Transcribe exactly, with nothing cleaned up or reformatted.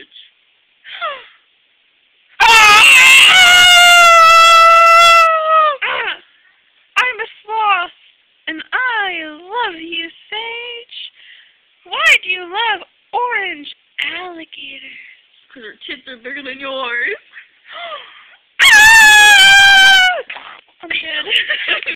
orange. I'm a sloth, and I love you, Sage. Why do you love orange alligators? Because her tits are bigger than yours. I'm dead.